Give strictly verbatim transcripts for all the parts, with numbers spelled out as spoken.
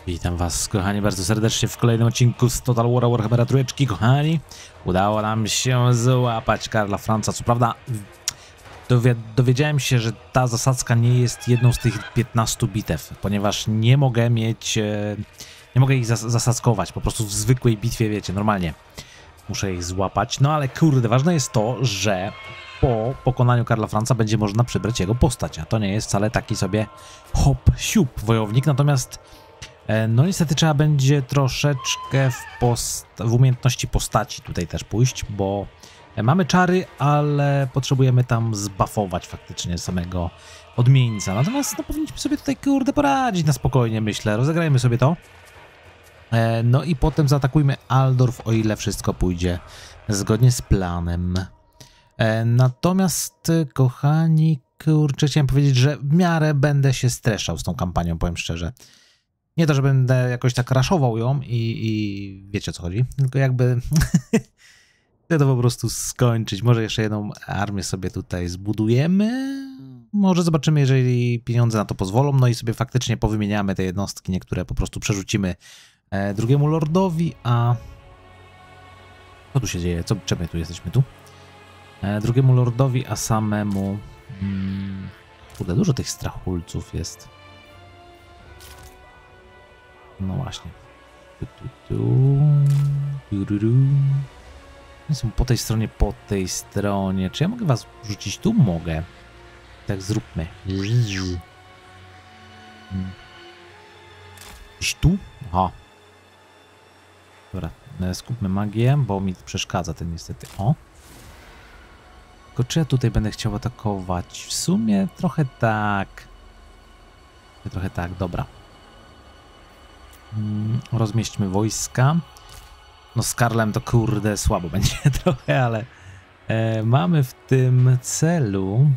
Witam was, kochani, bardzo serdecznie w kolejnym odcinku z Total War Warhammera trójeczki, kochani. Udało nam się złapać Karla Franza. Co prawda dowi dowiedziałem się, że ta zasadzka nie jest jedną z tych piętnastu bitew, ponieważ nie mogę mieć, e, nie mogę ich zas zasadzkować, po prostu w zwykłej bitwie, wiecie, normalnie muszę ich złapać. No ale kurde, ważne jest to, że po pokonaniu Karla Franza będzie można przybrać jego postać, a to nie jest wcale taki sobie hop-siup wojownik, natomiast no niestety trzeba będzie troszeczkę w, post w umiejętności postaci tutaj też pójść, bo mamy czary, ale potrzebujemy tam zbuffować faktycznie samego odmieńca. Natomiast no, powinniśmy sobie tutaj kurde poradzić na spokojnie, myślę. Rozegrajmy sobie to. No i potem zaatakujmy Aldorf, o ile wszystko pójdzie zgodnie z planem. Natomiast, kochani, kurczę, chciałem powiedzieć, że w miarę będę się streszał z tą kampanią, powiem szczerze. Nie to, że będę jakoś tak raszował ją i, i wiecie o co chodzi, tylko jakby chcę to po prostu skończyć. Może jeszcze jedną armię sobie tutaj zbudujemy, może zobaczymy, jeżeli pieniądze na to pozwolą, no i sobie faktycznie powymieniamy te jednostki, niektóre po prostu przerzucimy e, drugiemu lordowi, a co tu się dzieje? Co, czemu tu jesteśmy tu? E, drugiemu lordowi, a samemu hmm, kurde, dużo tych strachulców jest. No właśnie. Tu, tu, tu. Tu, tu, tu. Oni są po tej stronie, po tej stronie. Czy ja mogę was rzucić tu? Mogę. Tak zróbmy. Gdzieś tu? Aha. Dobra, skupmy magię, bo mi przeszkadza ten niestety. O. Tylko czy ja tutaj będę chciał atakować? W sumie trochę tak. Trochę tak, dobra. Rozmieśćmy wojska. No z Karlem to kurde słabo będzie trochę, ale e, mamy w tym celu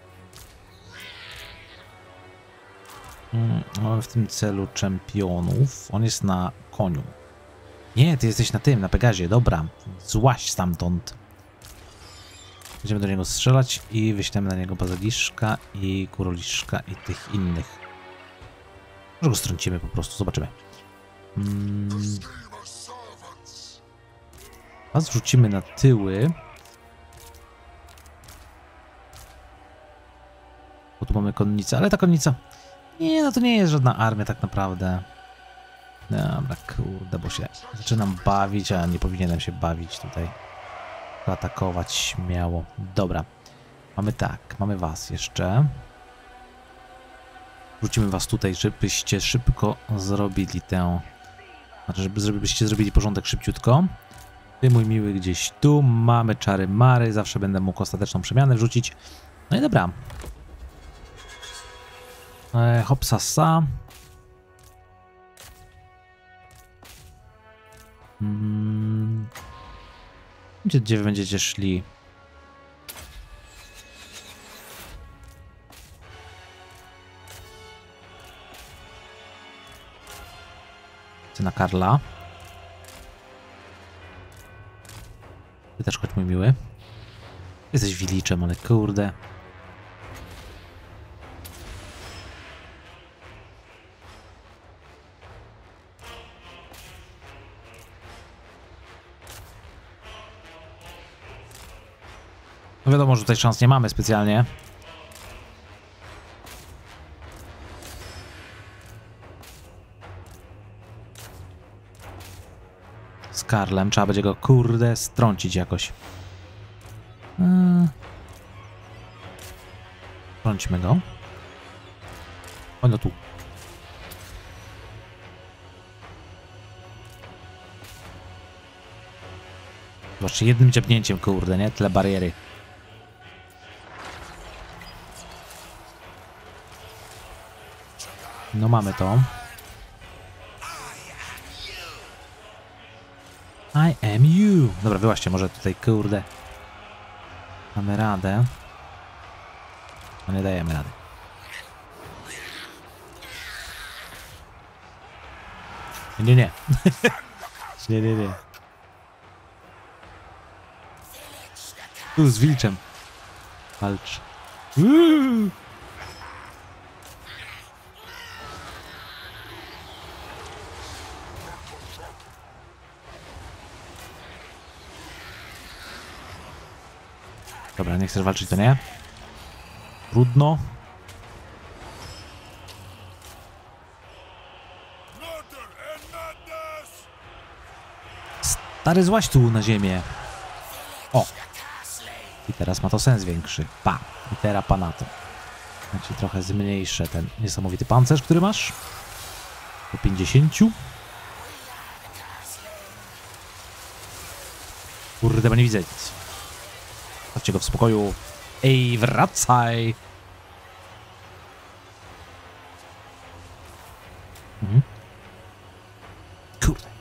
mm, mamy w tym celu czempionów. On jest na koniu. Nie, ty jesteś na tym, na Pegazie, dobra. Złaź stamtąd. Będziemy do niego strzelać i wyślemy na niego bazyliszka i kuroliszka i tych innych. Może go strącimy po prostu, zobaczymy. Hmm. Was wrzucimy na tyły. Bo tu mamy konnicę, ale ta konnica... Nie, no to nie jest żadna armia tak naprawdę. Dobra, kurde, bo się zaczynam bawić, a nie powinienem się bawić tutaj. Atakować śmiało. Dobra. Mamy tak, mamy was jeszcze. Wrzucimy was tutaj, żebyście szybko zrobili tę... Znaczy, żebyście zrobili porządek szybciutko. Ty, mój miły, gdzieś tu. Mamy czary mary. Zawsze będę mógł ostateczną przemianę wrzucić. No i dobra. E, hopsasa. Hmm. Gdzie, gdzie wy będziecie szli? Na Karla. Ty też chodź, mój miły. Jesteś wiliczem, ale kurde. No wiadomo, że tutaj szans nie mamy specjalnie. Z Karlem. Trzeba będzie go, kurde, strącić jakoś. Hmm. Strąćmy go. O, no tu. Zobaczcie, jednym dziabnięciem, kurde, nie? Tyle bariery. No mamy to. I am you. Dobra, wyłaźcie, może tutaj, kurde. Mamy radę. No nie dajemy rady. Nie, nie. nie, nie, nie. Tu z wilczem. Walcz. Uuu. Dobra, nie chcesz walczyć, to nie. Trudno. Stary, złaź tu na ziemię. O. I teraz ma to sens większy. Pa. I teraz pa na to. Ja ci trochę zmniejszę ten niesamowity pancerz, który masz. Do pięćdziesięciu. Kurde, bo nie widzę nic. Zostawcie go w spokoju. Ej, wracaj! Mhm. Kurde.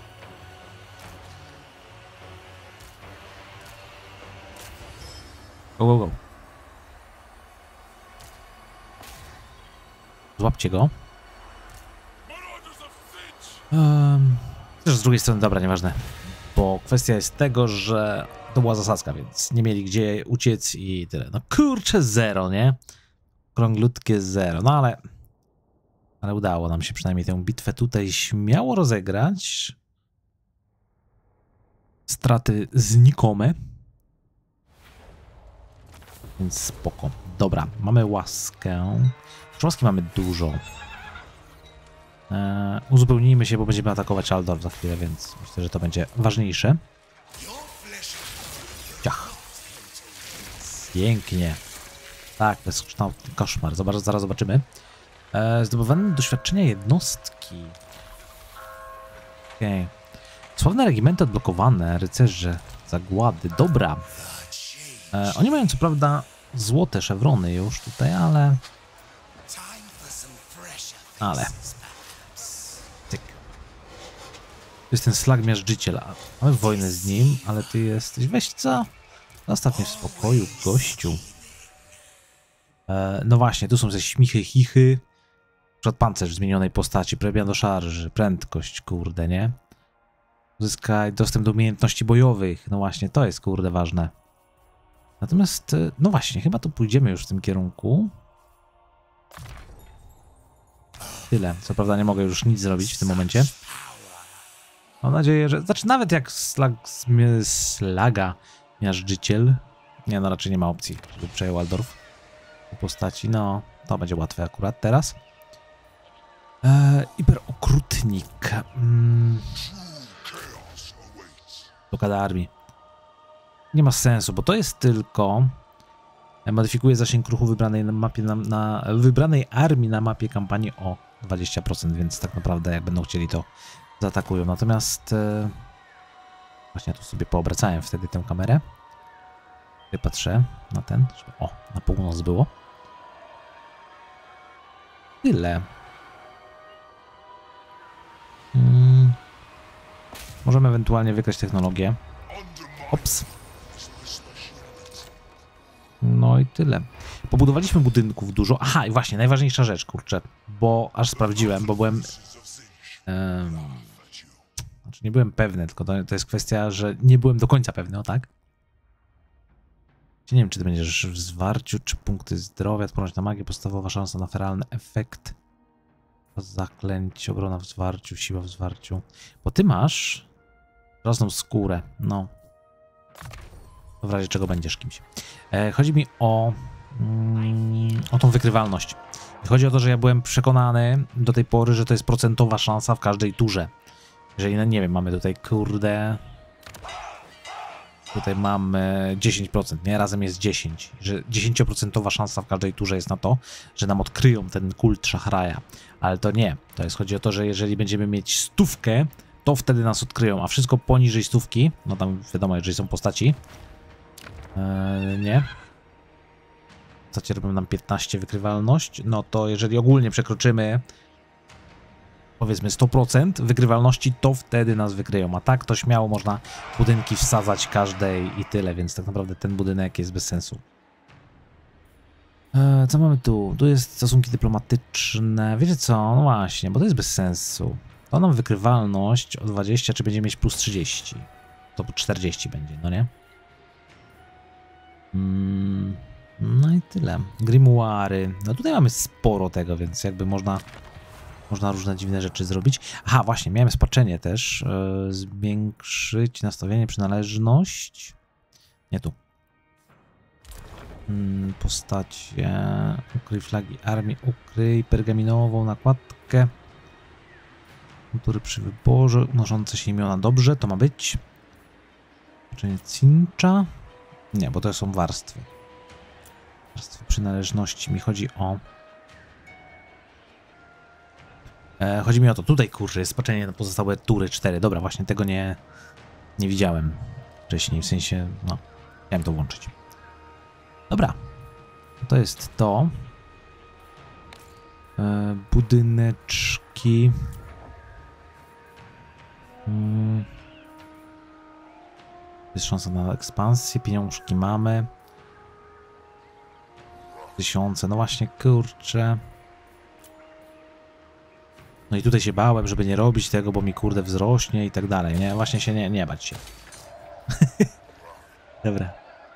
Go, go, go. Złapcie go. Um, też z drugiej strony, dobra, nieważne. Bo kwestia jest tego, że to była zasadzka, więc nie mieli gdzie uciec i tyle. No kurczę, zero, nie? Krąglutkie zero. No ale... Ale udało nam się przynajmniej tę bitwę tutaj śmiało rozegrać. Straty znikome. Więc spoko. Dobra, mamy łaskę. Łaski mamy dużo. Eee, uzupełnijmy się, bo będziemy atakować Aldor za chwilę, więc myślę, że to będzie ważniejsze. Ciach. Pięknie. Tak, to jest koszmar. Zobacz, zaraz zobaczymy. Eee, zdobywane doświadczenia jednostki. Okej. Okay. Sławne regimenty odblokowane. Rycerze zagłady. Dobra. Eee, oni mają co prawda złote szewrony już tutaj, ale... Ale... Tyk. To jest ten slag miażdżyciel. Mamy wojnę z nim, ale ty jesteś... Weź co? Zostaw mnie w spokoju, gościu. E, no właśnie, tu są ze śmichy, chichy. Przed pancerz w zmienionej postaci, premia do szarży, prędkość, kurde, nie? Uzyskaj dostęp do umiejętności bojowych. No właśnie, to jest, kurde, ważne. Natomiast, no właśnie, chyba to pójdziemy już w tym kierunku. Tyle. Co prawda nie mogę już nic zrobić w tym momencie. Mam nadzieję, że... Znaczy nawet jak slag, slaga miażdżyciel... Nie, no raczej nie ma opcji, żeby przejął Waldorf po postaci. No, to będzie łatwe akurat teraz. Eee, Iberokrutnik. Mm. Blokada armii. Nie ma sensu, bo to jest tylko... Modyfikuje zasięg ruchu wybranej na mapie na, na wybranej armii na mapie kampanii o dwadzieścia procent, więc tak naprawdę jak będą chcieli, to zaatakują. Natomiast e, właśnie tu sobie poobracałem wtedy tę kamerę. Tutaj patrzę na ten, żeby, o, na północ było. Tyle. Hmm. Możemy ewentualnie wygrać technologię. Ops. No i tyle. Pobudowaliśmy budynków dużo. Aha, i właśnie, najważniejsza rzecz, kurczę. Bo aż sprawdziłem, bo byłem... Um, znaczy nie byłem pewny, tylko to, to jest kwestia, że nie byłem do końca pewny, o tak? Nie wiem, czy ty będziesz w zwarciu, czy punkty zdrowia, odporność na magię, podstawowa szansa na feralny efekt. Zaklęć, obrona w zwarciu, siła w zwarciu. Bo ty masz... Żelazną skórę, no. W razie czego będziesz kimś. E, chodzi mi o, mm, o tą wykrywalność. Chodzi o to, że ja byłem przekonany do tej pory, że to jest procentowa szansa w każdej turze. Jeżeli, no nie wiem, mamy tutaj, kurde... Tutaj mamy dziesięć procent, nie? Razem jest dziesięć. Że dziesięcioprocentowa szansa w każdej turze jest na to, że nam odkryją ten kult Szachraja. Ale to nie. To jest, chodzi o to, że jeżeli będziemy mieć stówkę, to wtedy nas odkryją, a wszystko poniżej stówki, no tam wiadomo, jeżeli są postaci, Eee, nie. W zasadzie robią nam piętnaście wykrywalność. No to jeżeli ogólnie przekroczymy powiedzmy sto procent wykrywalności, to wtedy nas wykryją. A tak to śmiało można budynki wsadzać każdej i tyle, więc tak naprawdę ten budynek jest bez sensu. Eee, co mamy tu? Tu jest stosunki dyplomatyczne. Wiecie co? No właśnie, bo to jest bez sensu. To nam wykrywalność o dwadzieścia, czy będziemy mieć plus trzydzieści. To czterdzieści będzie, no nie? Mm, no i tyle. Grimoiry. No tutaj mamy sporo tego, więc jakby można można różne dziwne rzeczy zrobić. Aha, właśnie, miałem spaczenie też. Yy, zwiększyć nastawienie, przynależność. Nie tu. Hmm, postacie. Ukryj flagi armii, ukryj pergaminową nakładkę. Kultury przy wyborze, unoszące się imiona. Dobrze, to ma być. Znaczenie cincha. Nie, bo to są warstwy. Warstwy przynależności. Mi chodzi o... E, chodzi mi o to, tutaj kurczę, jest spaczenie na pozostałe tury cztery. Dobra, właśnie tego nie, nie widziałem wcześniej, w sensie, no, chciałem to włączyć. Dobra, to jest to. E, budyneczki. Hmm. Jest szansa na ekspansję, pieniążki mamy. Tysiące, no właśnie, kurczę. No i tutaj się bałem, żeby nie robić tego, bo mi kurde wzrośnie i tak dalej, nie? Właśnie się nie, nie bać się. Dobra.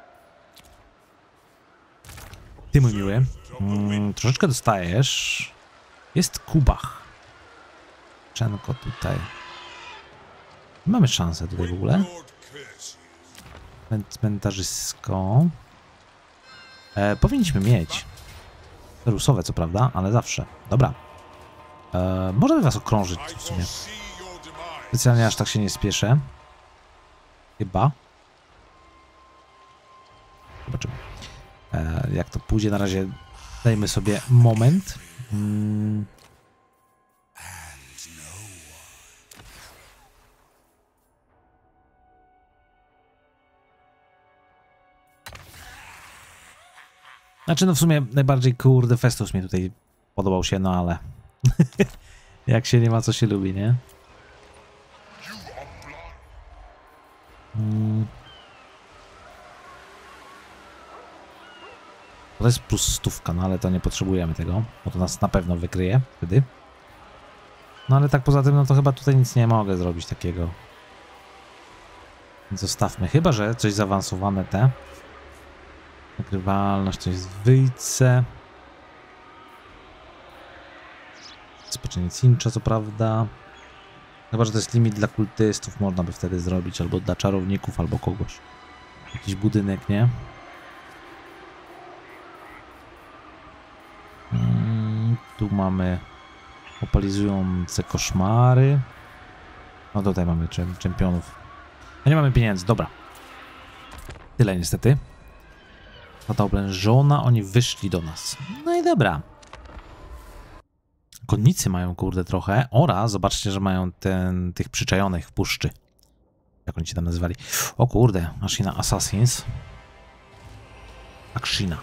Ty, mój miły, mm, troszeczkę dostajesz. Jest Kubach. Czenko tutaj. Mamy szansę tutaj w ogóle. Cmentarzysko. E, powinniśmy mieć. Rusowe, co prawda, ale zawsze. Dobra. E, możemy was okrążyć w sumie. Specjalnie aż tak się nie spieszę. Chyba. Zobaczymy. E, jak to pójdzie, na razie dajmy sobie moment. Hmm. Znaczy, no w sumie najbardziej kurde Festus mi tutaj podobał się, no ale jak się nie ma, co się lubi, nie? Hmm. To jest plus stówka, no ale to nie potrzebujemy tego, bo to nas na pewno wykryje wtedy. No ale tak poza tym, no to chyba tutaj nic nie mogę zrobić takiego. Więc zostawmy, chyba że coś zaawansowane te. Nagrywalność to jest wyjce. Spaczenie cincha, co prawda. Chyba że to jest limit dla kultystów, można by wtedy zrobić, albo dla czarowników, albo kogoś. Jakiś budynek, nie? Hmm, tu mamy opalizujące koszmary. No tutaj mamy czempionów. No nie mamy pieniędzy, dobra. Tyle niestety. Kwota oblężona, oni wyszli do nas. No i dobra. Konnicy mają kurde trochę. Oraz zobaczcie, że mają ten, tych przyczajonych w puszczy. Jak oni się tam nazywali. O kurde, Ashina Assassins. Akshina.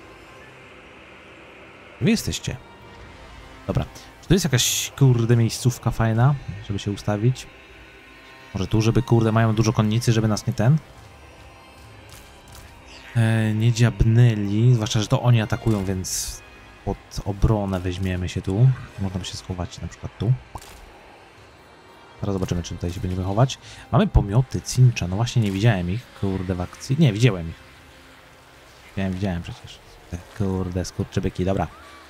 Wy jesteście. Dobra. Czy to jest jakaś kurde miejscówka fajna, żeby się ustawić? Może tu, żeby kurde mają dużo konnicy, żeby nas nie ten? E, nie dziabnęli, zwłaszcza, że to oni atakują, więc pod obronę weźmiemy się tu. Można by się schować na przykład tu. Teraz zobaczymy, czy tutaj się będziemy chować. Mamy pomioty cincha, no właśnie nie widziałem ich, kurde, w akcji. Nie, widziałem ich. Widziałem, widziałem przecież. Te kurde, skurczybyki, dobra.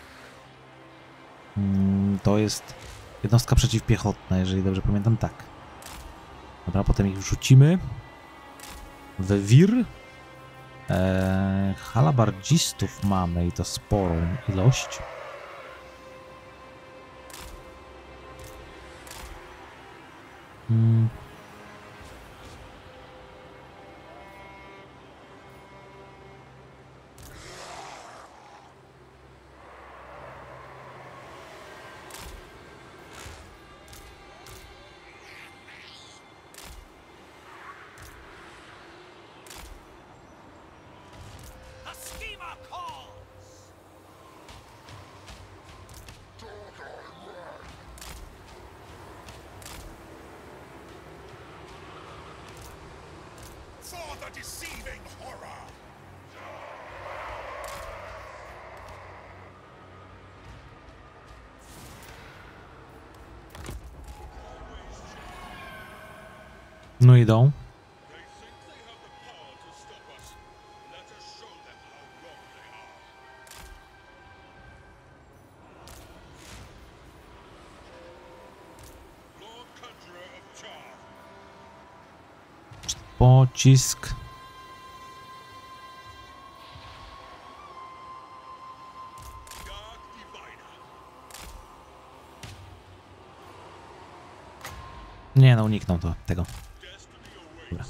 Hmm, to jest jednostka przeciwpiechotna, jeżeli dobrze pamiętam, tak. Dobra, potem ich wrzucimy. W wir. Eee, halabardzistów mamy i to sporą ilość. Hmm. No idą. Pocisk. Nie no, uniknął to, tego. Dobra.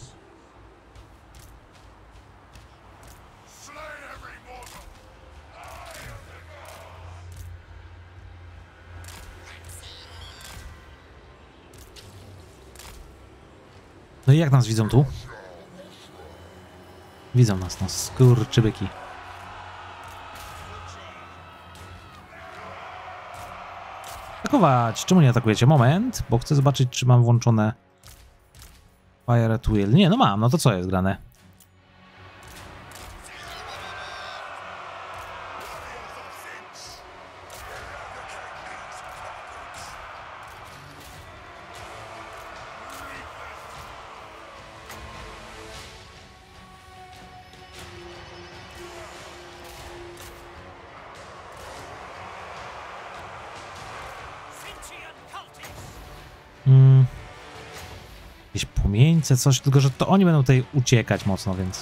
No i jak nas widzą tu? Widzą nas, no skurczybyki. Atakować! Czemu nie atakujecie? Moment, bo chcę zobaczyć, czy mam włączone Fire at Will. Nie, no mam, no to co jest grane? Hmm. Jakieś płomieńce, coś, tylko że to oni będą tutaj uciekać mocno, więc...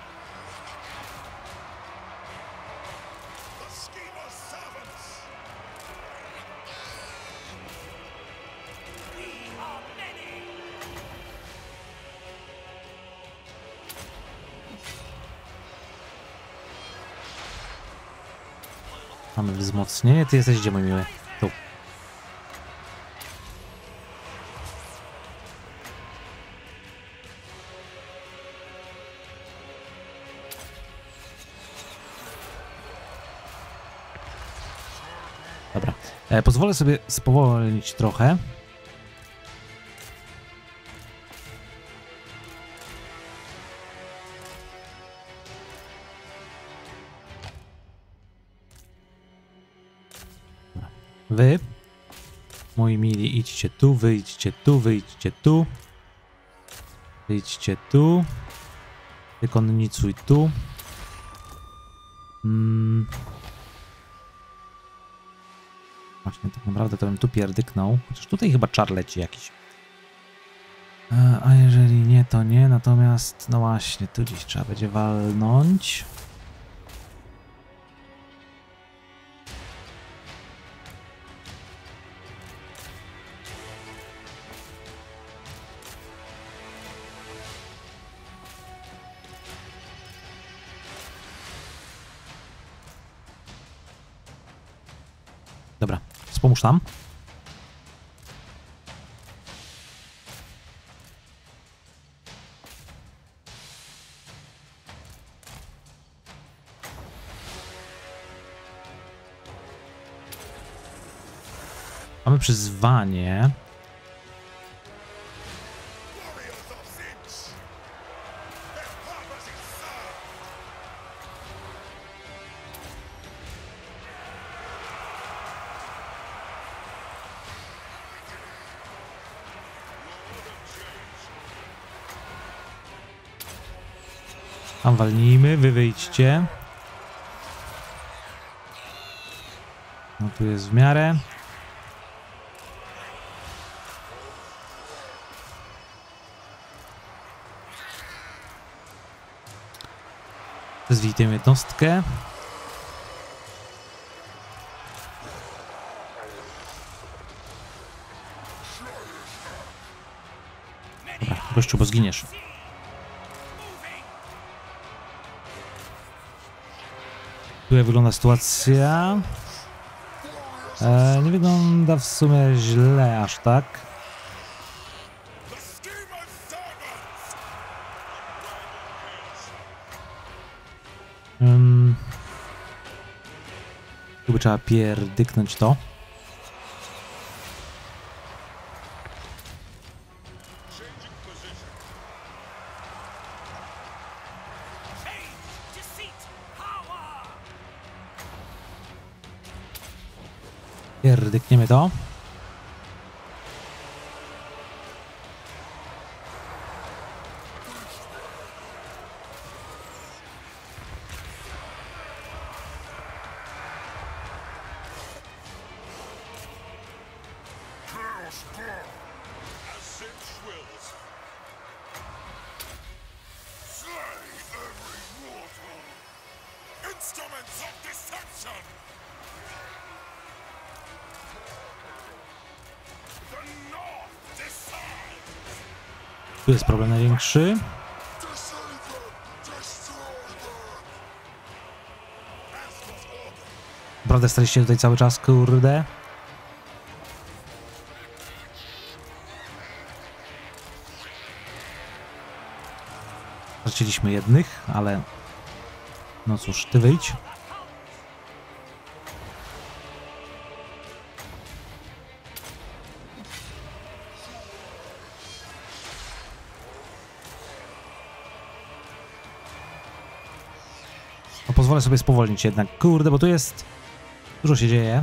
Mamy wzmocnienie, ty jesteś gdzie, mój miły? Tu. Dobra. E, pozwolę sobie spowolnić trochę. Wy, moi mili, idźcie tu, wyjdźcie tu, wyjdźcie tu. Wyjdźcie tu. Wykonnicuj tu. Hmm. Właśnie, tak naprawdę to bym tu pierdyknął. Chociaż tutaj chyba czar leci jakiś. A, a jeżeli nie, to nie. Natomiast, no właśnie, tu gdzieś trzeba będzie walnąć. Dobra, wspomóż tam. Mamy przyzwanie. Tam walnijmy, wy wyjdźcie. No tu jest w miarę. Zwij tę jednostkę. Dobra, gościu, bo zginiesz. Tu jak wygląda sytuacja. E, nie wygląda w sumie źle aż tak. Um, tu by trzeba pierdyknąć to. Pierdykniemy to. Instruments of deception! The North decide! Tu jest problem największy. Naprawdę staliście tutaj cały czas, kurde. Straciliśmy jednych, ale no cóż, ty wyjdź. No pozwolę sobie spowolnić jednak, kurde, bo tu jest... Dużo się dzieje.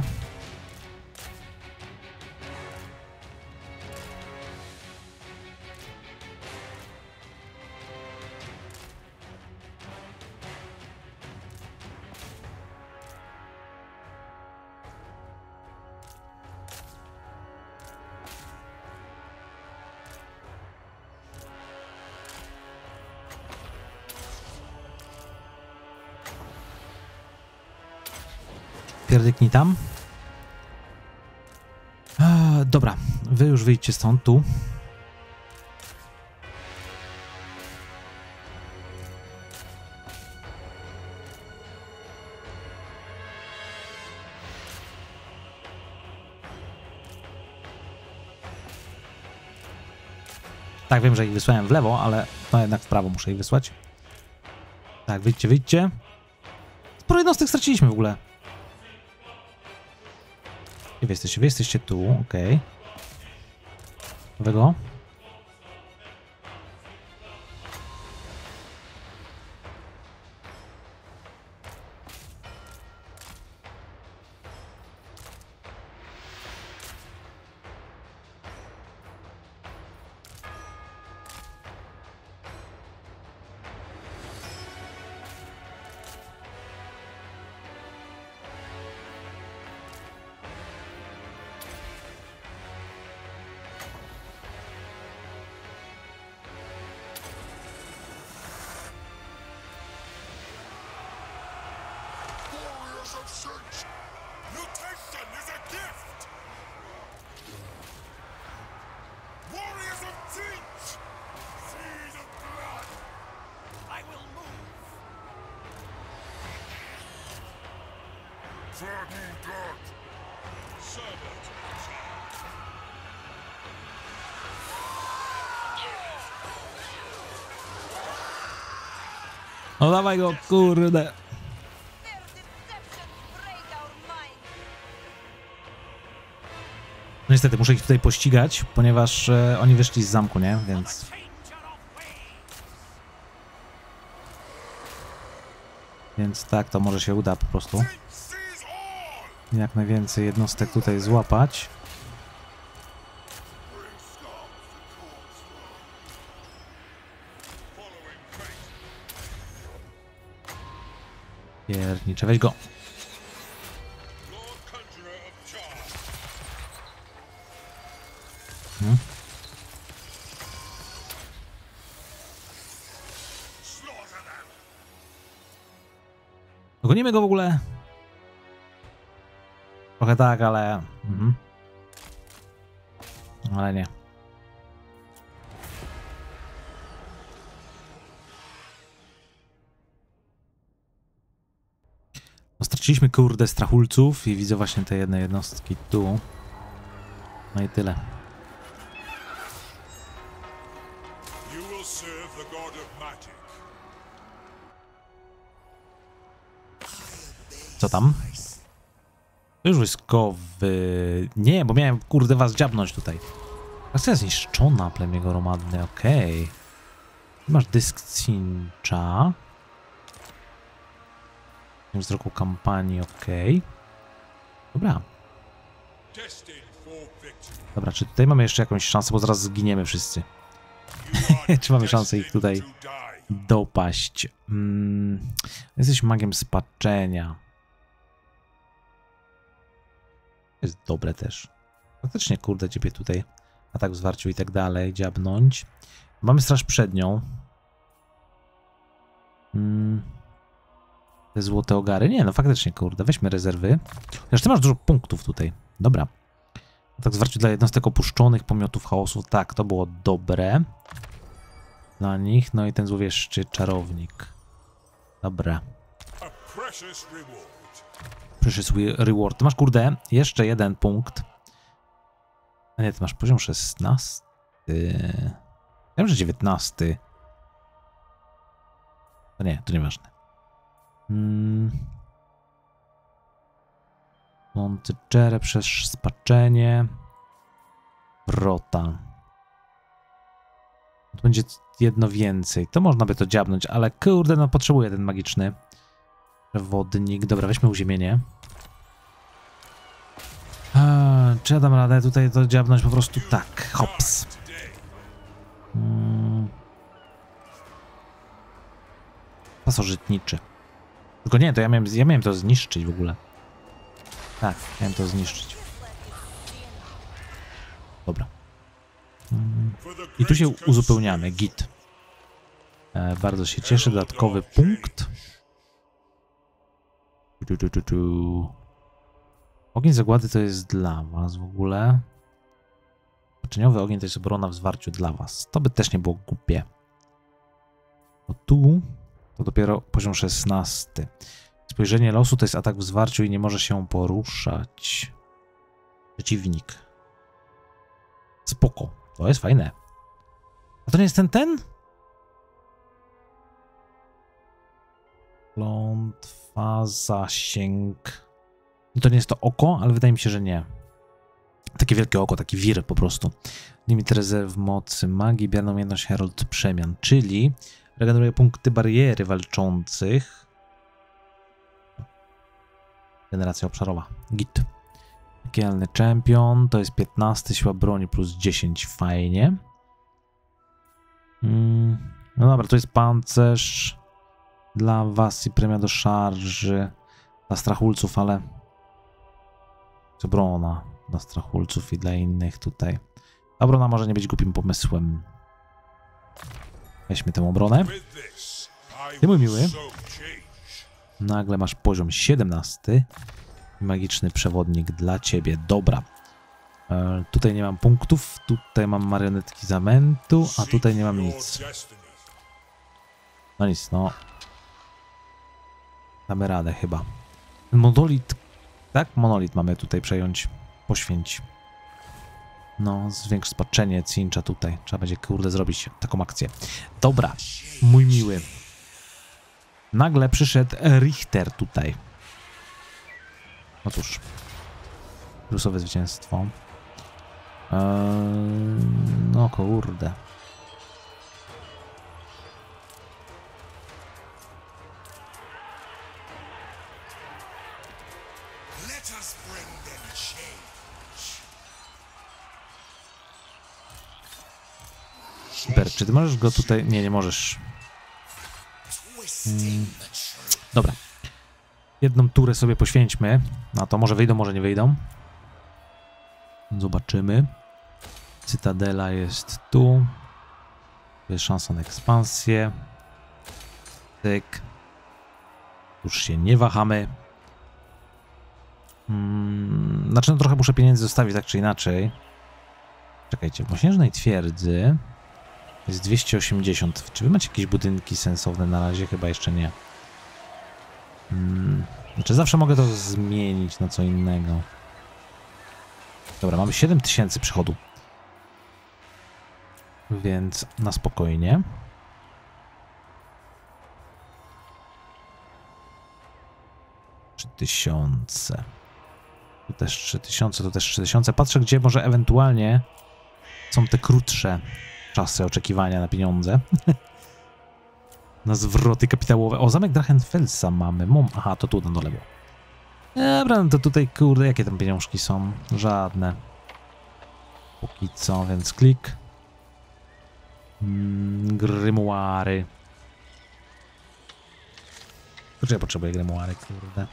Pierdyknij tam. Eee, dobra, wy już wyjdźcie stąd, tu. Tak, wiem, że ich wysłałem w lewo, ale no jednak w prawo muszę ich wysłać. Tak, wyjdźcie, wyjdźcie. Sporo jednostek straciliśmy w ogóle. Wy jesteście, wy jesteście tu, okej. Okay. Nowego. Mutation is a gift! Warriors of Teach! Seed of blood! I will move! Dragon God! Servant! No dawaj go, kurde. No niestety, muszę ich tutaj pościgać, ponieważ e, oni wyszli z zamku, nie? Więc... Więc tak, to może się uda po prostu. Jak najwięcej jednostek tutaj złapać. Piernicze, weź go. Hmm. Gonimy go w ogóle. Trochę tak, ale... Mhm. Ale nie. No, straciliśmy kurde strachulców i widzę właśnie te jedne jednostki tu. No i tyle. Co tam? Już wojskowy... Nie, bo miałem kurde was dziabnąć tutaj. Akcja zniszczona, plemię gromadne, okej. Okay. Masz dysk cincha. Wzroku kampanii, okej. Okay. Dobra. Dobra, czy tutaj mamy jeszcze jakąś szansę, bo zaraz zginiemy wszyscy. Czy mamy szansę ich tutaj dopaść? Mm, jesteś magiem spaczenia. Jest dobre też. Faktycznie, kurde, ciebie tutaj atak w zwarciu i tak dalej, dziabnąć. Mamy straż przednią. Hmm. Te złote ogary. Nie, no faktycznie, kurde, weźmy rezerwy. Chociaż ty masz dużo punktów tutaj. Dobra. Atak w zwarciu dla jednostek opuszczonych, pomiotów chaosu. Tak, to było dobre. dla nich. No i ten złowieszczy czarownik. Dobra. A precious reward. Precious reward. Ty masz, kurde, jeszcze jeden punkt. A nie, ty masz poziom szesnasty. Wiem, że dziewiętnasty. To nie, to nieważne. Hmm. Montycerę przez spaczenie. Wrota. To będzie jedno więcej. To można by to dziabnąć, ale kurde, no potrzebuję ten magiczny przewodnik. Dobra, weźmy uziemienie. Eee, czy ja dam radę tutaj to dziabnąć po prostu tak? Hops. Hmm. Pasożytniczy. Tylko nie, to ja miałem, ja miałem to zniszczyć w ogóle. Tak, miałem to zniszczyć. Dobra. Hmm. I tu się uzupełniamy. Git. E, bardzo się cieszę. Dodatkowy punkt. Tu, tu, tu, tu. Ogień zagłady to jest dla was w ogóle. Oczyniowy ogień to jest obrona w zwarciu dla was. To by też nie było głupie. Bo tu to dopiero poziom szesnasty. Spojrzenie losu to jest atak w zwarciu i nie może się poruszać. Przeciwnik. Spoko. To jest fajne. A to nie jest ten ten? Klątwa, zasięg. To nie jest to oko, ale wydaje mi się, że nie. Takie wielkie oko, taki wir po prostu. Limit rezerw mocy magii, bierną umiejętność Herald Przemian, czyli regeneruje punkty bariery walczących. Generacja obszarowa. Git. Piekielny Champion, to jest piętnaście, siła broni plus dziesięć, fajnie. Hmm. No dobra, to jest pancerz dla was i premia do szarży dla strachulców, ale obrona dla strachulców i dla innych tutaj. Obrona może nie być głupim pomysłem. Weźmy tę obronę. Ty, mój miły, nagle masz poziom siedemnasty. Magiczny przewodnik dla ciebie. Dobra. E, tutaj nie mam punktów. Tutaj mam marionetki zamętu, a tutaj nie mam nic. No nic, no. Damy radę chyba. Monolit. Tak? Monolit mamy tutaj przejąć. Poświęć. No, zwiększ spaczenie cincha tutaj. Trzeba będzie, kurde, zrobić taką akcję. Dobra, mój miły. Nagle przyszedł Richter tutaj. Otóż. Plusowe zwycięstwo. Eee, no kurde. Super, czy ty możesz go tutaj... Nie, nie możesz. Hmm. Dobra. Jedną turę sobie poświęćmy. Na to może wyjdą, może nie wyjdą. Zobaczymy. Cytadela jest tu. Tu jest szansa na ekspansję. Tyk. Już się nie wahamy. Hmm. Znaczy, no trochę muszę pieniędzy zostawić, tak czy inaczej. Czekajcie, w Mosiężnej Twierdzy jest dwieście osiemdziesiąt. Czy wy macie jakieś budynki sensowne na razie? Chyba jeszcze nie. Hmm. Znaczy zawsze mogę to zmienić na co innego. Dobra, mamy siedem tysięcy przychodu. Więc na spokojnie. trzy tysiące. Tu też trzy tysiące, tu też trzy tysiące. Patrzę, gdzie może ewentualnie są te krótsze czasy oczekiwania na pieniądze. Na zwroty kapitałowe. O, zamek Drachenfelsa mamy. Mom. Aha, to tu na dole było. Dobra, no to tutaj, kurde, jakie tam pieniążki są? Żadne. Póki co, więc klik. Mm, grymuary. Kurczę, ja potrzebuję grymuary, kurde.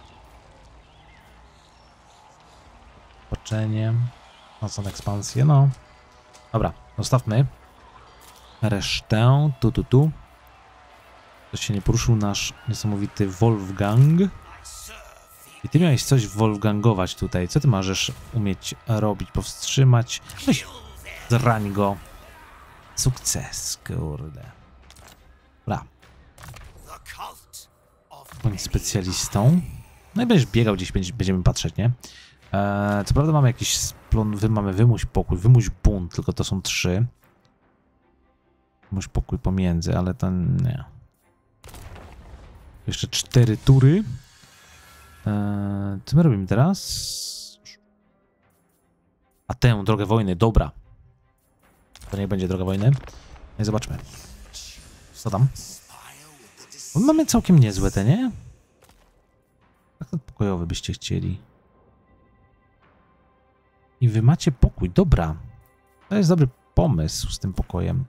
Poczenie. Nocą ekspansję, no. Dobra, zostawmy resztę. Tu, tu, tu. To się nie poruszył nasz niesamowity Wolfgang. I ty miałeś coś Wolfgangować tutaj. Co ty możesz umieć robić? Powstrzymać? Weź, zrań go. Sukces, kurde. Bądź specjalistą. No i będziesz biegał gdzieś, będziemy patrzeć, nie? Eee, co prawda mamy jakiś splon... Wy, mamy wymuś pokój, wymuś bunt, tylko to są trzy. Wymuś pokój pomiędzy, ale to nie. Jeszcze cztery tury. Eee, co my robimy teraz? A tę drogę wojny, dobra. To niech będzie droga wojny. No i zobaczmy. Co tam? Mamy całkiem niezłe te, nie? Tak pokojowy byście chcieli. I wy macie pokój, dobra. To jest dobry pomysł z tym pokojem.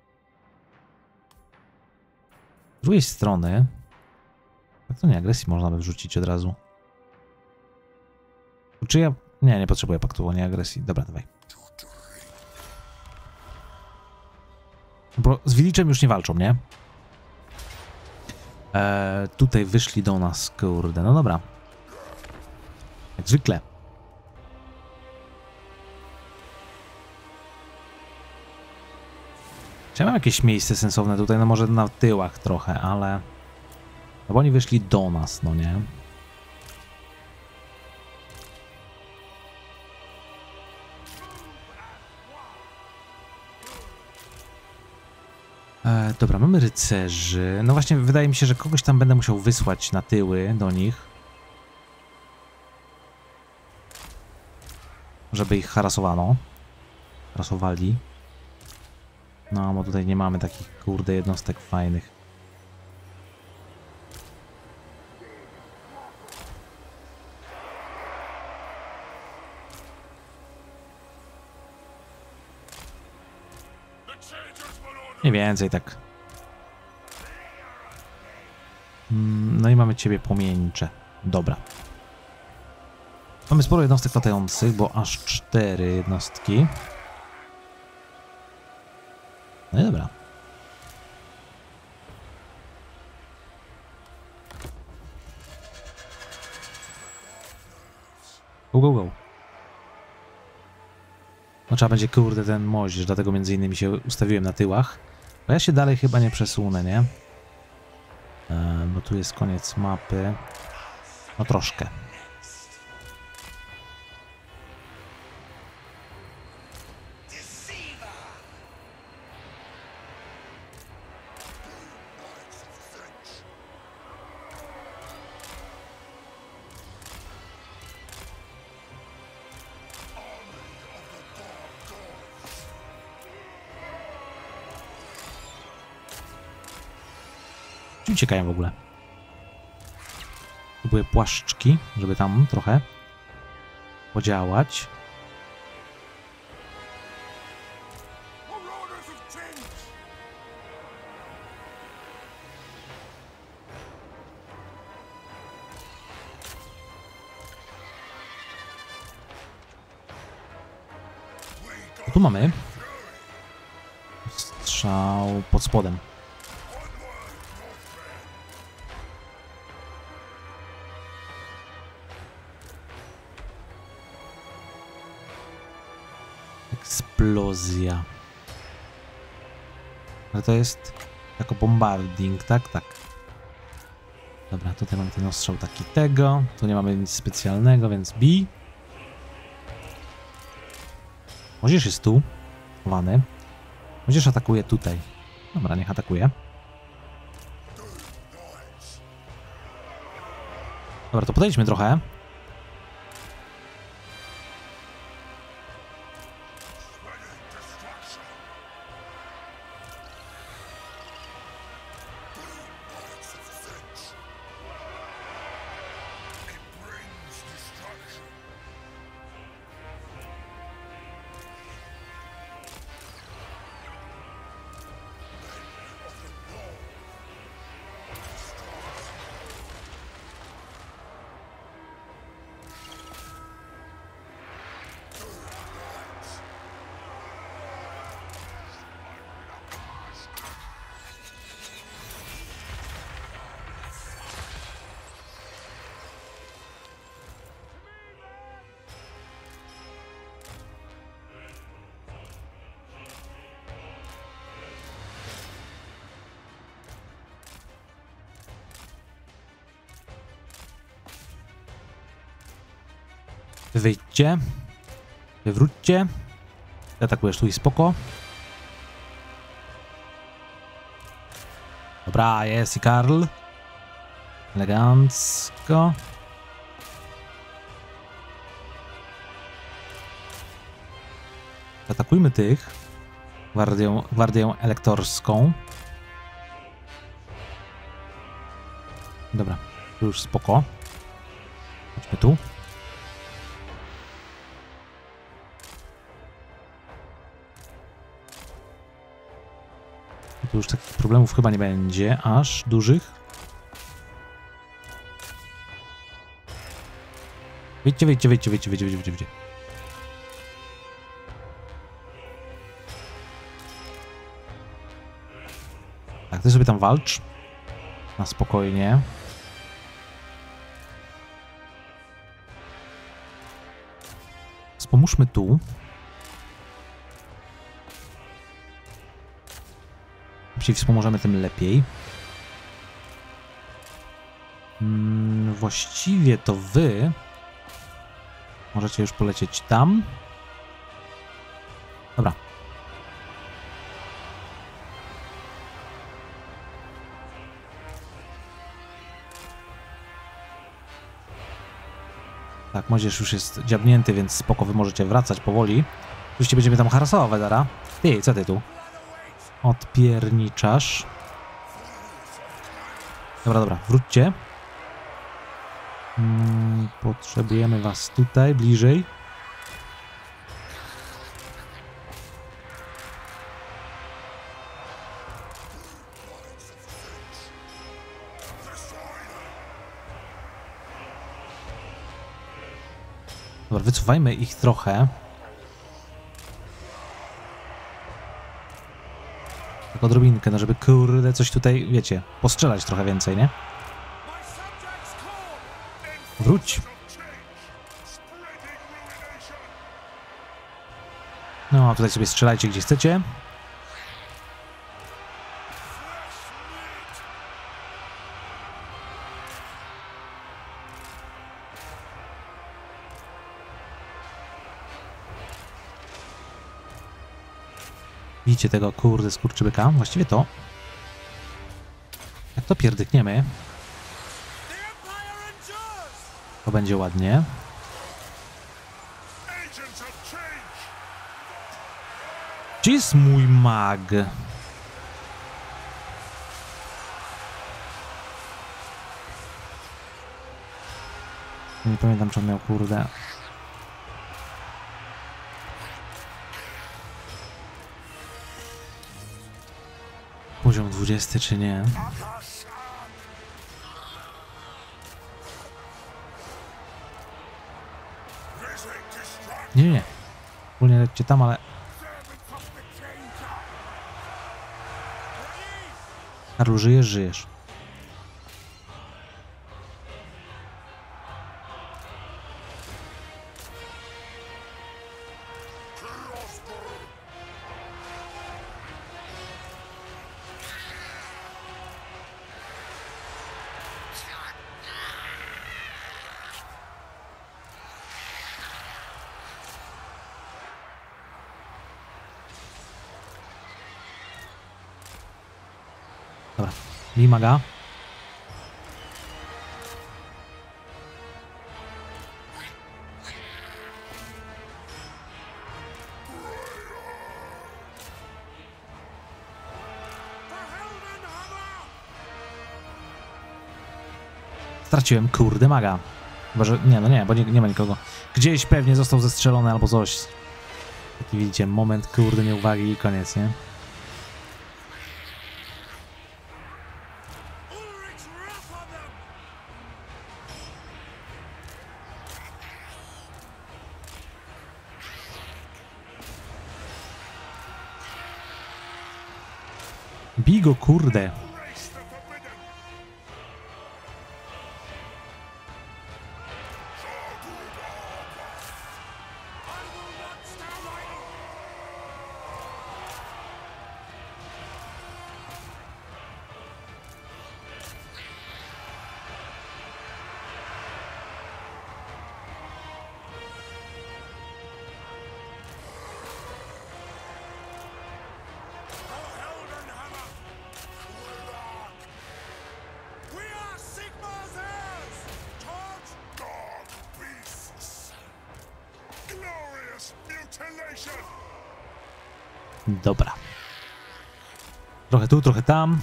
Z drugiej strony... Tak to nie, agresji można by wrzucić od razu. Czy ja... Nie, nie potrzebuję paktu o nie agresji. Dobra, dawaj. Bo z Wiliczem już nie walczą, nie? Eee, tutaj wyszli do nas, kurde. No dobra. Jak zwykle. Czy ja mam jakieś miejsce sensowne tutaj? No może na tyłach trochę, ale... No bo oni wyszli do nas, no nie? E, dobra, mamy rycerzy. No właśnie, wydaje mi się, że kogoś tam będę musiał wysłać na tyły do nich. Żeby ich harasowano. Harasowali. No, bo tutaj nie mamy takich, kurde, jednostek fajnych. Mniej więcej tak. No i mamy ciebie płomieńcze. Dobra. Mamy sporo jednostek latających, bo aż cztery jednostki. No i dobra. Go, go, go. No trzeba będzie, kurde, ten moździerz, dlatego między innymi się ustawiłem na tyłach. Bo ja się dalej chyba nie przesunę, nie? E, bo tu jest koniec mapy. No troszkę. Uciekają w ogóle. Próbuję płaszczki, żeby tam trochę podziałać. Tu mamy strzał pod spodem. Eksplozja. Ale to jest jako bombarding, tak? Tak. Dobra, tutaj mamy ten ostrzał taki tego. Tu nie mamy nic specjalnego, więc bij. Młodzież jest tu. Chowany. Młodzież atakuje tutaj. Dobra, niech atakuje. Dobra, to podejdźmy trochę. Wy wyjdźcie. Wywróćcie. Ty atakujesz tu i spoko. Dobra, jest i Karl. Elegancko. Atakujmy tych. Gwardią, gwardią elektorską. Dobra, tu już spoko. Chodźmy tu. Tu już takich problemów chyba nie będzie, aż dużych. Wyjdźcie, wyjdźcie, wyjdźcie, wyjdźcie, wyjdźcie, wyjdźcie, wyjdźcie. Tak, ty sobie tam walcz. Na spokojnie. Pomóżmy tu. Jeśli wspomożemy, tym lepiej. Hmm, właściwie to wy możecie już polecieć tam. Dobra. Tak, młodzież już jest dziabnięty, więc spoko, wy możecie wracać powoli. Oczywiście będziemy tam harasować Wedara. Ty, co ty tu? Odpierniczasz. Dobra, dobra, wróćcie. Hmm, potrzebujemy was tutaj, bliżej. Dobra, wycofajmy ich trochę. Tak odrobinkę, no żeby kurde coś tutaj, wiecie, postrzelać trochę więcej, nie? Wróć. No, a tutaj sobie strzelajcie gdzie chcecie. Widzicie tego, kurde, skurczybyka? Właściwie to. Jak to pierdykniemy, to będzie ładnie. Gdzie jest mój mag? Nie pamiętam, czy on miał, kurde. Poziom dwudziesty, czy nie? Nie, nie. Ogólnie lećcie tam, ale... Karlu, żyjesz, żyjesz. Dobra, Limaga. Straciłem, kurde, maga. Chyba, że... Nie, no nie, bo nie, nie ma nikogo. Gdzieś pewnie został zestrzelony albo coś. Taki widzicie, moment, kurde, nieuwagi i koniec, nie? Bigo, kurde. Dobra. Trochę tu, trochę tam.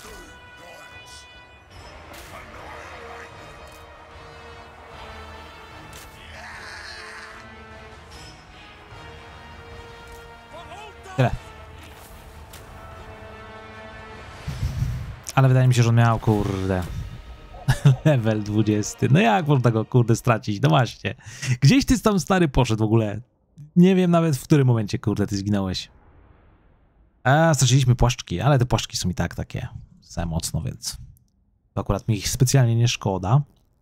Tyle. Ale wydaje mi się, że on miał, kurde, level dwudziesty. No jak można go, kurde, stracić? No właśnie. Gdzieś ty tam, stary, poszedł w ogóle. Nie wiem nawet, w którym momencie, kurde, ty zginąłeś. A, straciliśmy płaszczki, ale te płaszczki są i tak takie za mocno, więc to akurat mi ich specjalnie nie szkoda.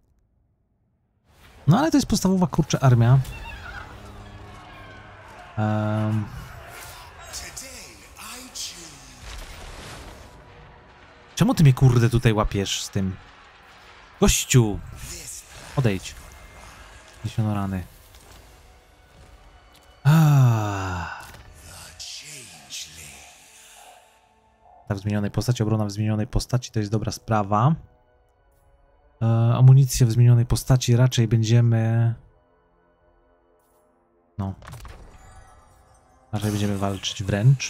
No ale to jest podstawowa, kurczę, armia. Um... Czemu ty mnie, kurde, tutaj łapiesz z tym? Gościu! Odejdź. Niesiono rany. Ah. Tak, w zmienionej postaci, obrona w zmienionej postaci to jest dobra sprawa. E, amunicję w zmienionej postaci raczej będziemy... No. Raczej będziemy walczyć wręcz.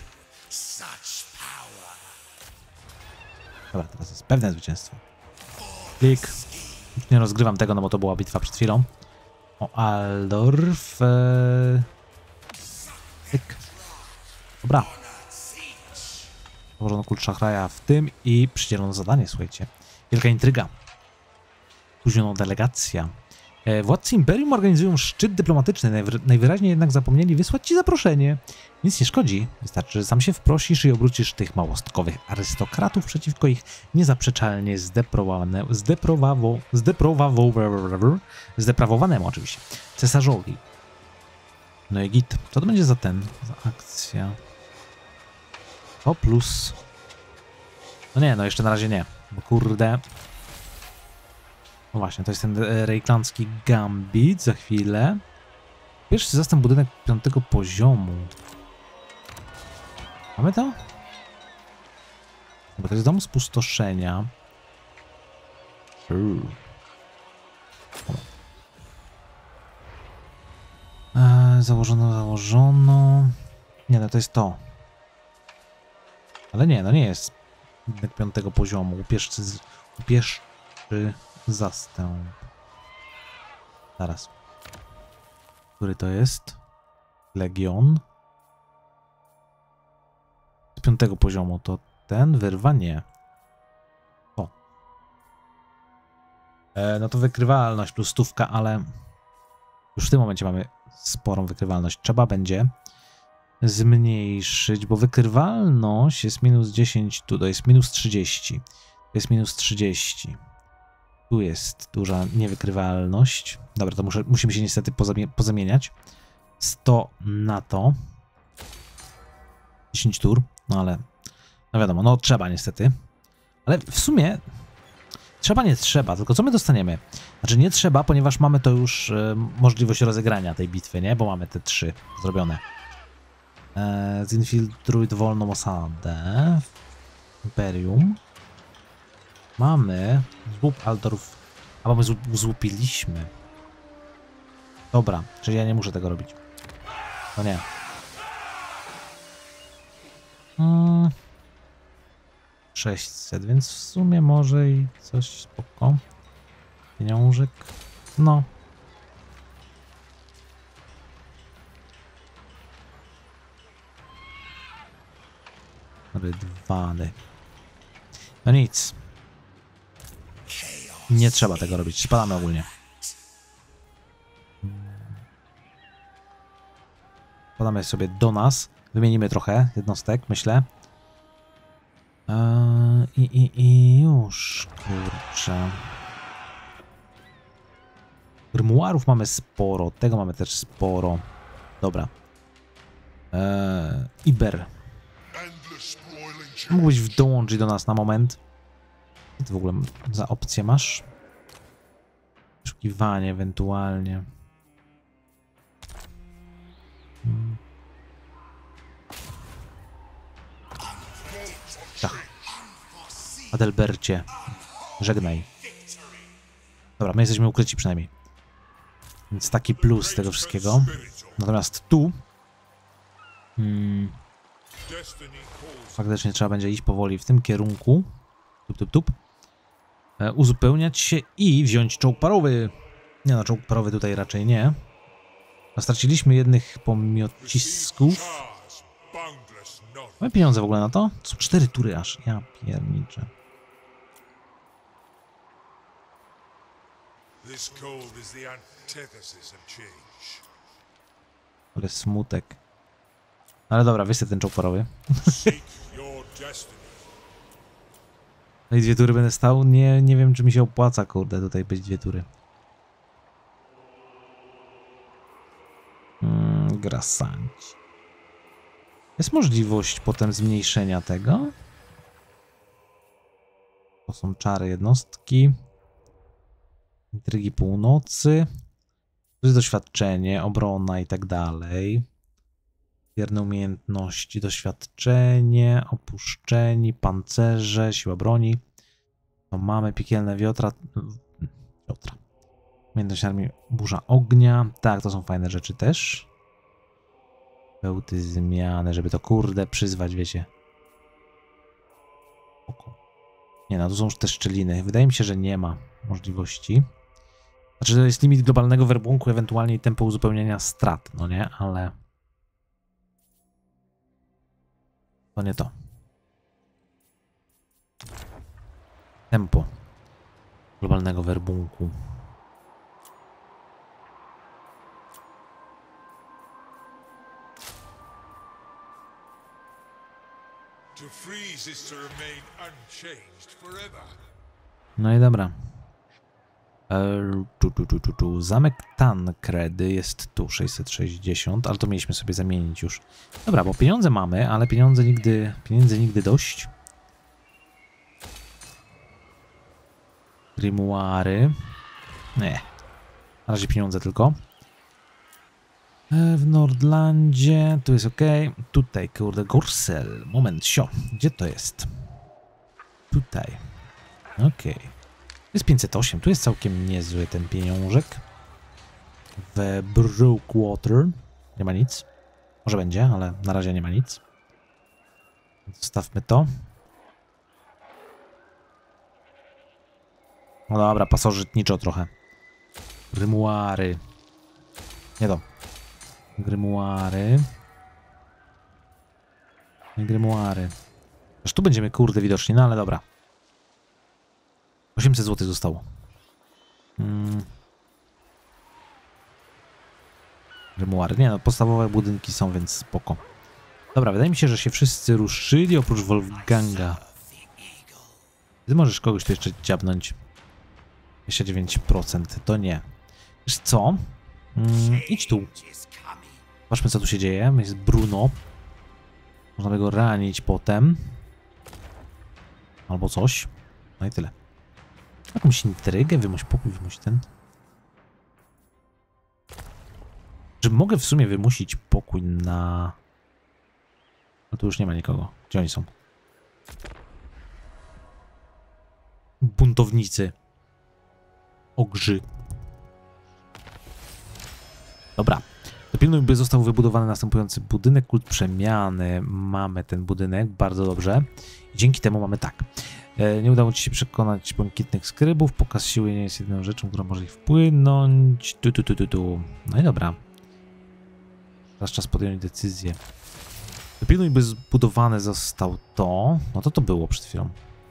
Dobra, teraz jest pewne zwycięstwo. Klik. Już nie rozgrywam tego, no bo to była bitwa przed chwilą. O, Aldorf. Eee... Tyk. Dobra. Położono kult szachraja w tym i przydzielono zadanie, słuchajcie. Wielka intryga. Spóźniono delegacja. E, władcy Imperium organizują szczyt dyplomatyczny, najwy najwyraźniej jednak zapomnieli wysłać ci zaproszenie. Nic nie szkodzi, wystarczy, że sam się wprosisz i obrócisz tych małostkowych arystokratów przeciwko ich niezaprzeczalnie zdeprawowane, zdeprawowo, zdeprawowo, zdeprawowanemu oczywiście, cesarzowi. No i git. Co to będzie za ten, za akcja? O plus. No nie, no jeszcze na razie nie, bo kurde. No właśnie, to jest ten rejklandzki gambit za chwilę. Pierwszy zastęp budynek piątego poziomu. Mamy to? Bo to jest dom spustoszenia. Eee, założono, założono. Nie, no to jest to. Ale nie, no nie jest budynek piątego poziomu. Upieszczy, upieszczy zastęp. Zaraz. Który to jest? Legion. Z piątego poziomu to ten, wyrwa nie. O. E, no to wykrywalność plus stówka, ale już w tym momencie mamy sporą wykrywalność. Trzeba będzie zmniejszyć, bo wykrywalność jest minus dziesięć, tu to jest minus trzydzieści. To jest minus trzydzieści. Tu jest duża niewykrywalność. Dobra, to muszę, musimy się niestety pozamie pozamieniać. sto na to. dziesięć tur, no ale no wiadomo, no trzeba niestety. Ale w sumie trzeba, nie trzeba, tylko co my dostaniemy? Znaczy nie trzeba, ponieważ mamy to już e, możliwość rozegrania tej bitwy, nie? Bo mamy te trzy zrobione. E, zinfiltruj dowolną osadę. Imperium. Mamy złup Aldorf. Albo my złupiliśmy. Dobra, czyli ja nie muszę tego robić. No nie. Hmm. sześćset, więc w sumie może i coś spoko. Pieniążek. No. Rydwany. No nic. Nie trzeba tego robić. Spadamy ogólnie. Podamy sobie do nas. Wymienimy trochę jednostek, myślę. Eee, i, i, I już, kurczę. Grmuarów mamy sporo. Tego mamy też sporo. Dobra. Eee, Iber. Mógłbyś dołączyć do nas na moment. Co ty w ogóle za opcję masz? Poszukiwanie ewentualnie. Hmm. Tak. Adelbercie. Żegnaj. Dobra, my jesteśmy ukryci przynajmniej. Więc taki plus tego wszystkiego. Natomiast tu... Hmm, Destiny calls. Faktycznie trzeba będzie iść powoli w tym kierunku. Tup, tup, tup. E, uzupełniać się i wziąć czołg parowy. Nie no, czołg parowy tutaj raczej nie. No, straciliśmy jednych pomiocisków. Char's boundless knowledge. Mamy pieniądze w ogóle na to? To są cztery tury aż. Ja pierniczę. This cold is the antithesis of change. Ale smutek. Ale dobra, wysyp ten czołg parowy. Seek your destiny. No i dwie tury będę stał? Nie, nie wiem, czy mi się opłaca, kurde, tutaj być dwie tury. Mm, grasanci. Jest możliwość potem zmniejszenia tego. To są czary jednostki. Intrygi północy. To jest doświadczenie, obrona i tak dalej. Wierne umiejętności, doświadczenie, opuszczeni, pancerze, siła broni. To mamy piekielne wiotra. Wiotra. Umiejętność armii, burza ognia. Tak, to są fajne rzeczy też. Bełty zmiany, żeby to kurde przyzwać, wiecie. Oko. Nie no, tu są już te szczeliny. Wydaje mi się, że nie ma możliwości. Znaczy, to jest limit globalnego werbunku, ewentualnie tempo uzupełnienia strat, no nie? Ale... to nie to. Tempo globalnego werbunku. To freeze is to remain unchanged forever. No i dobra. E, tu, tu, tu, tu, tu. Zamek Tancredy jest tu, sześćset sześćdziesiąt, ale to mieliśmy sobie zamienić już. Dobra, bo pieniądze mamy, ale pieniądze nigdy, pieniędzy nigdy dość. Grimoire. Nie. Na razie pieniądze tylko. E, w Nordlandzie, tu jest ok. Tutaj, kurde, Gorsel. Moment, sio. Gdzie to jest? Tutaj. Okej. Okay. To jest pięćset osiem, tu jest całkiem niezły ten pieniążek. W Brookwater nie ma nic. Może będzie, ale na razie nie ma nic. Zostawmy to. No dobra, pasożytniczo trochę. Grymuary. Nie to. Grymuary. Nie grymuary. Aż tu będziemy kurde widoczni, no ale dobra. osiemset złotych zostało. Hmm. Grymuary. Nie no, podstawowe budynki są, więc spoko. Dobra, wydaje mi się, że się wszyscy ruszyli, oprócz Wolfganga. Ty możesz kogoś tu jeszcze dziabnąć. dwadzieścia dziewięć procent, to nie. Wiesz co? Hmm, idź tu. Zobaczmy, co tu się dzieje. Jest Bruno. Można by go ranić potem. Albo coś. No i tyle. Jakąś intrygę, wymuś pokój, wymuś ten. Czy mogę w sumie wymusić pokój na... No tu już nie ma nikogo. Gdzie oni są? Buntownicy. Ogrzy. Dobra. Dopilnuj, by został wybudowany następujący budynek, kult przemiany. Mamy ten budynek, bardzo dobrze. I dzięki temu mamy tak. E, nie udało ci się przekonać błękitnych skrybów. Pokaz siły nie jest jedyną rzeczą, która może ich wpłynąć. Tu, tu, tu, tu, tu. No i dobra. Teraz czas podjąć decyzję. Dopilnuj, by zbudowany został to. No to to było przed chwilą.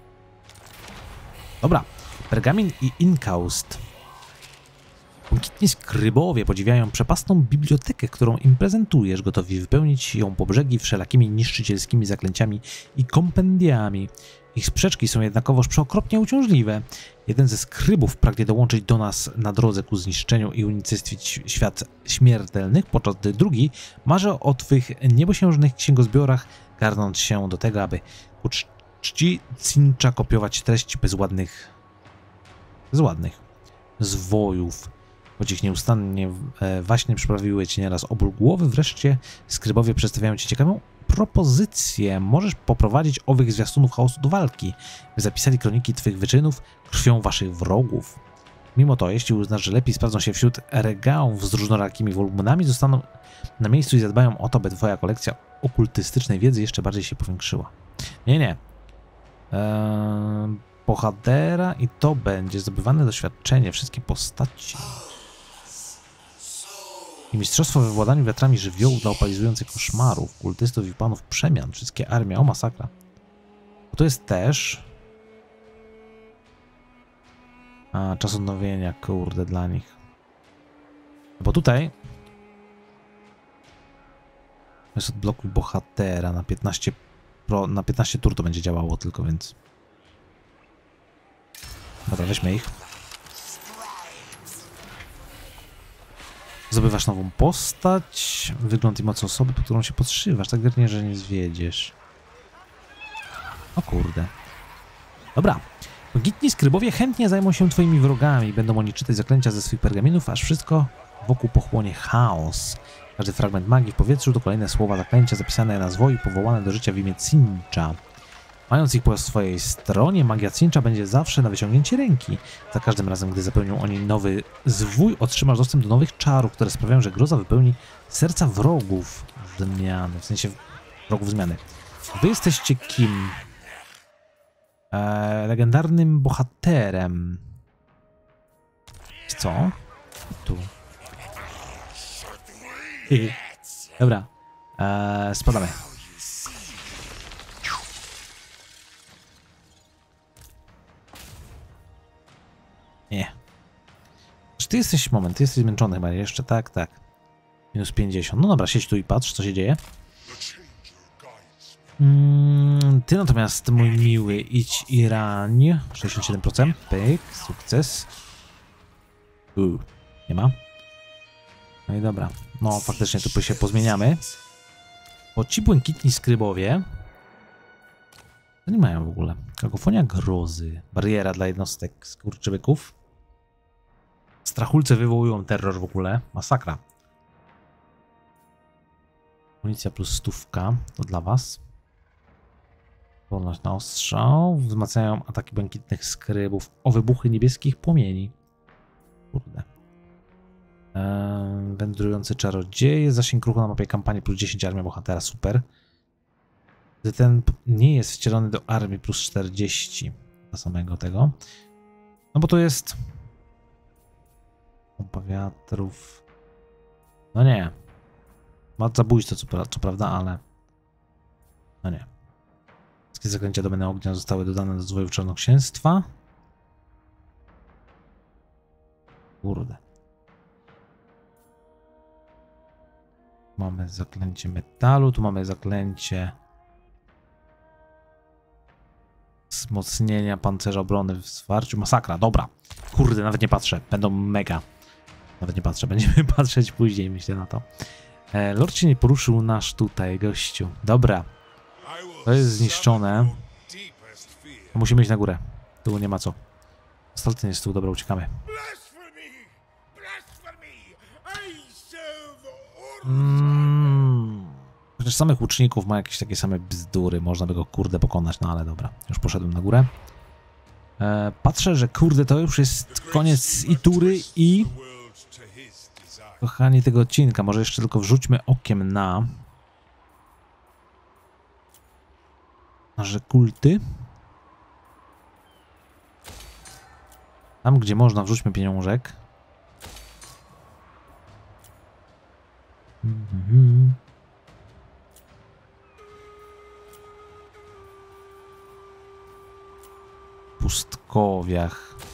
Dobra. Pergamin i inkaust. Błękitni skrybowie podziwiają przepastną bibliotekę, którą im prezentujesz, gotowi wypełnić ją po brzegi wszelakimi niszczycielskimi zaklęciami i kompendiami. Ich sprzeczki są jednakowoż przeokropnie uciążliwe. Jeden ze skrybów pragnie dołączyć do nas na drodze ku zniszczeniu i unicestwić świat śmiertelnych, podczas gdy drugi marzy o twych niebosiężnych księgozbiorach, garnąc się do tego, aby ku czci Cincha kopiować treści bezładnych, bezładnych zwojów. Choć ich nieustannie e, właśnie przyprawiły ci nieraz o ból głowy, wreszcie skrybowie przedstawiają ci ciekawą propozycję. Możesz poprowadzić owych zwiastunów chaosu do walki, by zapisali kroniki twych wyczynów krwią waszych wrogów. Mimo to, jeśli uznasz, że lepiej sprawdzą się wśród regałów z różnorakimi wolumenami, zostaną na miejscu i zadbają o to, by twoja kolekcja okultystycznej wiedzy jeszcze bardziej się powiększyła. Nie, nie. Eee, bohatera i to będzie zdobywane doświadczenie, wszystkie postaci. I mistrzostwo we władaniu wiatrami żywiołów dla opalizujących koszmarów, kultystów i panów przemian, wszystkie armie, o masakra. Bo to jest też... A, czas odnowienia, kurde, dla nich. Bo tutaj... jest odblokuj bohatera na piętnaście, pro, na piętnaście tur to będzie działało tylko, więc... Dobra, weźmy ich. Zdobywasz nową postać, wygląd i moc osoby, po którą się podszywasz, tak wiernie, że nie zwiedziesz. O kurde. Dobra. Gitni skrybowie chętnie zajmą się twoimi wrogami. Będą oni czytać zaklęcia ze swych pergaminów, aż wszystko wokół pochłonie chaos. Każdy fragment magii w powietrzu to kolejne słowa zaklęcia zapisane na zwoju, powołane do życia w imię Cincha. Mając ich po swojej stronie, magia Cincha będzie zawsze na wyciągnięcie ręki. Za każdym razem, gdy zapełnią oni nowy zwój, otrzymasz dostęp do nowych czarów, które sprawiają, że groza wypełni serca wrogów zmiany. W sensie wrogów zmiany. Wy jesteście kim? Eee, legendarnym bohaterem. Co? Tu. Dobra. Eee, spadamy. Nie. Czy ty jesteś, moment, ty jesteś zmęczony chyba jeszcze, tak, tak. Minus pięćdziesiąt. No dobra, siedź tu i patrz, co się dzieje. Mm, ty natomiast, mój miły, idź i rań. sześćdziesiąt siedem procent. Pyk, sukces. Uuu, nie ma. No i dobra. No faktycznie tu się pozmieniamy. Bo ci błękitni skrybowie... To nie mają w ogóle. Kakofonia grozy. Bariera dla jednostek skurczybyków. Strachulce wywołują terror w ogóle. Masakra. Amunicja plus stówka. To dla was. Wolność na ostrzał. Wzmacniają ataki błękitnych skrybów o wybuchy niebieskich płomieni. Kurde. Eee, wędrujący czarodzieje. Zasięg ruchu na mapie kampanii plus dziesięć, armia bohatera. Super. Gdy ten nie jest wcielony do armii plus czterdzieści. Dla samego tego. No bo to jest... Pompa wiatrów. No nie. Ma zabójstwo co, co prawda, ale... No nie. Wszystkie zaklęcia domeny ognia zostały dodane do zwojów czarnoksięstwa. Kurde. Mamy zaklęcie metalu, tu mamy zaklęcie wzmocnienia pancerza obrony w zwarciu. Masakra, dobra. Kurde, nawet nie patrzę. Będą mega. Nawet nie patrzę, będziemy patrzeć później, myślę na to. E, Lord się nie poruszył nasz tutaj, gościu. Dobra. To jest zniszczone. Musimy iść na górę. Tu nie ma co. Ostatni jest tu, dobra, uciekamy. Mm. Chociaż samych łuczników ma jakieś takie same bzdury. Można by go kurde pokonać, no ale dobra. Już poszedłem na górę. E, patrzę, że kurde to już jest koniec i tury i... Kochani, tego odcinka. Może jeszcze tylko wrzućmy okiem na... Nasze kulty. Tam, gdzie można, wrzućmy pieniążek. Mm-hmm. Pustkowiach.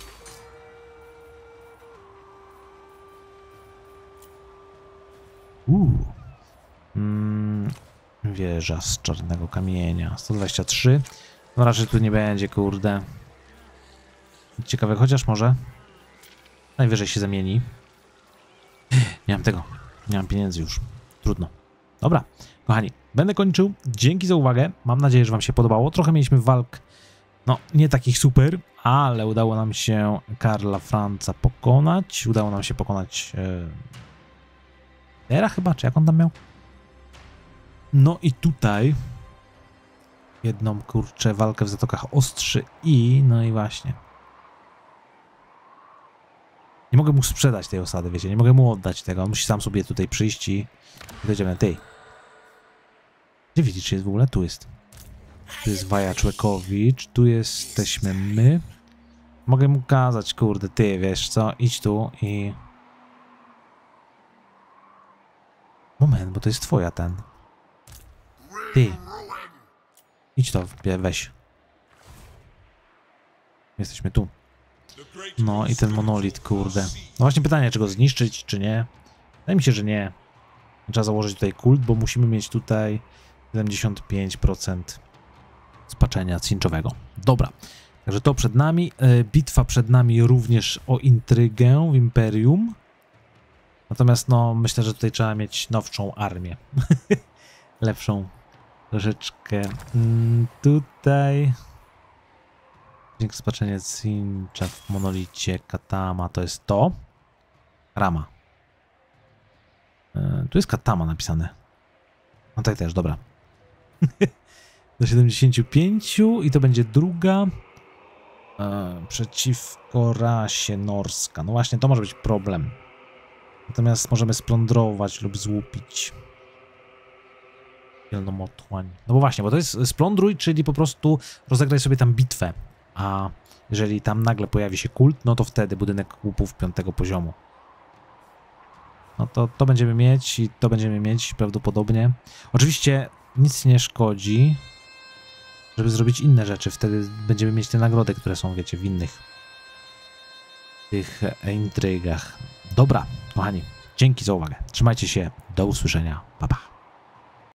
Uuu. Mm, wieża z czarnego kamienia. sto dwadzieścia trzy. No raczej tu nie będzie, kurde. Ciekawe, chociaż może. Najwyżej się zamieni. Nie mam tego. Nie mam pieniędzy już. Trudno. Dobra, kochani, będę kończył. Dzięki za uwagę. Mam nadzieję, że wam się podobało. Trochę mieliśmy walk, no nie takich super, ale udało nam się Karla Franca pokonać. Udało nam się pokonać e... Era chyba, czy jak on tam miał? No i tutaj jedną, kurczę, walkę w Zatokach Ostrzy i no i właśnie. Nie mogę mu sprzedać tej osady, wiecie, nie mogę mu oddać tego. On musi sam sobie tutaj przyjść i dojdziemy. Ty. Gdzie widzisz, czy jest w ogóle? Tu jest. Tu jest Wajaczłekowicz, tu jesteśmy my. Mogę mu kazać, kurde, ty, wiesz co, idź tu i... Moment, bo to jest twoja ten. Ty. Idź to, weź. Jesteśmy tu. No i ten monolit, kurde. No właśnie pytanie, czy go zniszczyć, czy nie. Wydaje mi się, że nie. Trzeba założyć tutaj kult, bo musimy mieć tutaj siedemdziesiąt pięć procent spaczenia cinczowego. Dobra. Także to przed nami. Bitwa przed nami również o intrygę w Imperium. Natomiast no, myślę, że tutaj trzeba mieć nowszą armię. Lepszą troszeczkę. Mm, tutaj... Dzięki spaczenie cincha w monolicie Katama to jest to. Rama. Yy, tu jest Katama napisane. No tak też, dobra. Do siedemdziesięciu pięciu i to będzie druga. Yy, przeciwko rasie norska. No właśnie, to może być problem. Natomiast możemy splądrować lub złupić. Wielnomotłań. No bo właśnie, bo to jest splądruj, czyli po prostu rozegraj sobie tam bitwę. A jeżeli tam nagle pojawi się kult, no to wtedy budynek łupów piątego poziomu. No to to będziemy mieć i to będziemy mieć prawdopodobnie. Oczywiście nic nie szkodzi, żeby zrobić inne rzeczy. Wtedy będziemy mieć te nagrody, które są, wiecie, w innych tych intrygach. Dobra, kochani, dzięki za uwagę. Trzymajcie się, do usłyszenia. Pa, pa.